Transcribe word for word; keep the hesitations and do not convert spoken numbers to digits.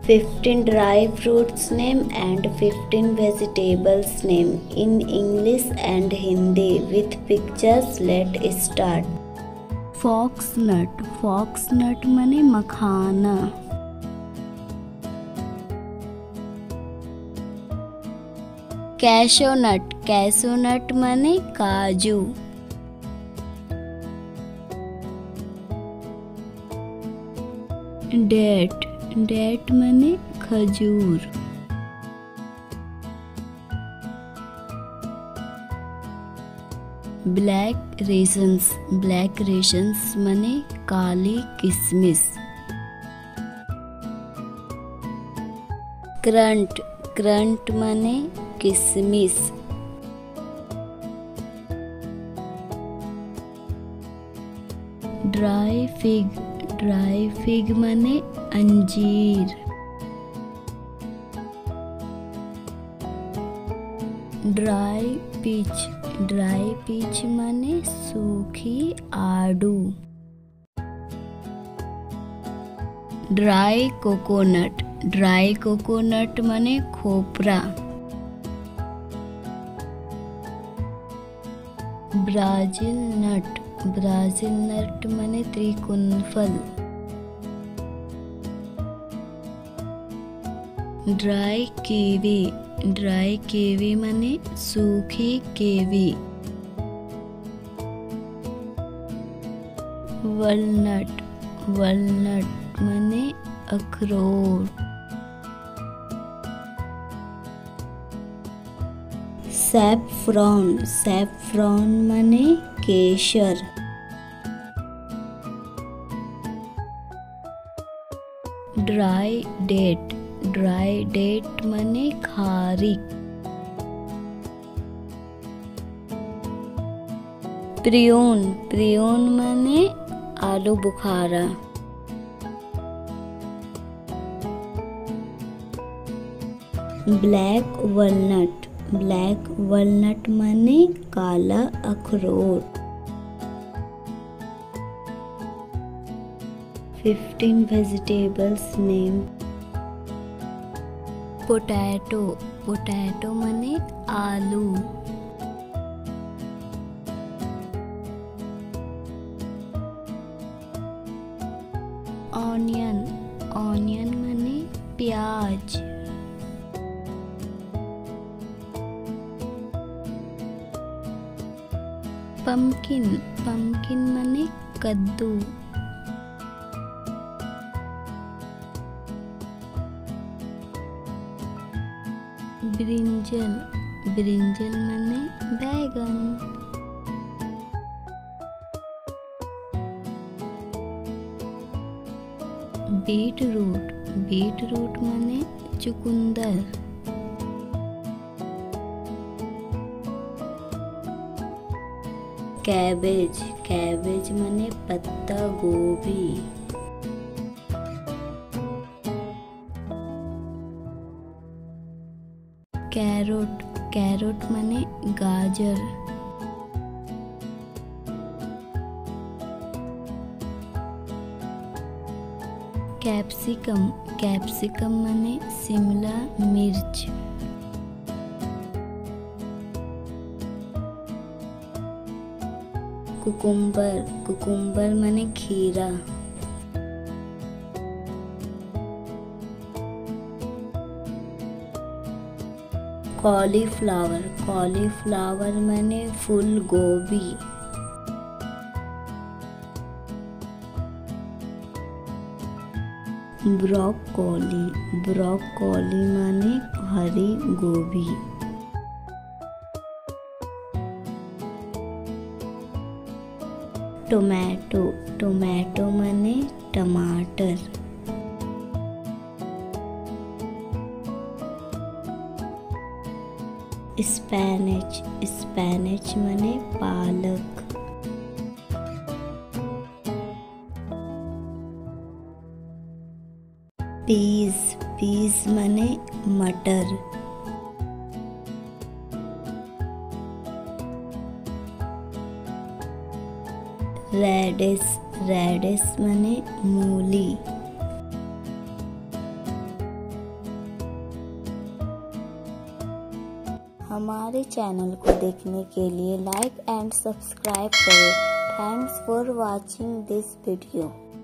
fifteen dry fruits name and fifteen vegetables name in English and Hindi with pictures. Let's start. Foxnut. Foxnut माने मखाना. Cashew nut. Cashew nut माने काजू. Date. Date माने खजूर. Black rations. Black rations माने काली किशमिश. Current. Current माने किशमिश. Dry fig. Dry fig माने अंजीर. Dry peach. ड्राई पीच माने सूखी आड़ू. Dry coconut. ड्राई कोकोनट माने खोपरा. ब्राज़ील नट. ब्राज़ील नट माने त्रिकोण फल. Dry kiwi. ड्राई कीवी माने सूखी कीवी. वॉलनट. वॉलनट माने अखरोट. सैफरॉन. सैफरॉन माने केसर. Dry date. ड्राई डेट माने खारिक. प्रियोन. प्रियोन माने आलू बुखारा. Black walnut. ब्लैक वॉलनट माने काला अखरोट. Fifteen vegetables name. Potato. Potato माने आलू. ऑनियन. ऑनियन माने प्याज. पम्पकिन. पम्पकिन माने कद्दू. ब्रिंजल. ब्रिंजल माने बैगन. Beet root. बीट रूट माने चुकंदर. कैबेज. कैबेज माने पत्ता गोभी. कैरोट. कैरोट माने गाजर. कैप्सिकम. कैप्सिकम माने शिमला मिर्च. कुकुम्बर. कुकुम्बर माने खीरा. कॉलीफ्लावर. कॉलीफ्लावर माने फूल गोभी. ब्रोकोली. ब्रोकोली माने हरी गोभी. टोमेटो. टोमेटो माने टमाटर. स्पैनिच. स्पैनिच माने पालक. पीस. पीस माने मटर. रेडिश. रेडिश माने मूली. हमारे चैनल को देखने के लिए लाइक एंड सब्सक्राइब करें। Thanks for watching this video.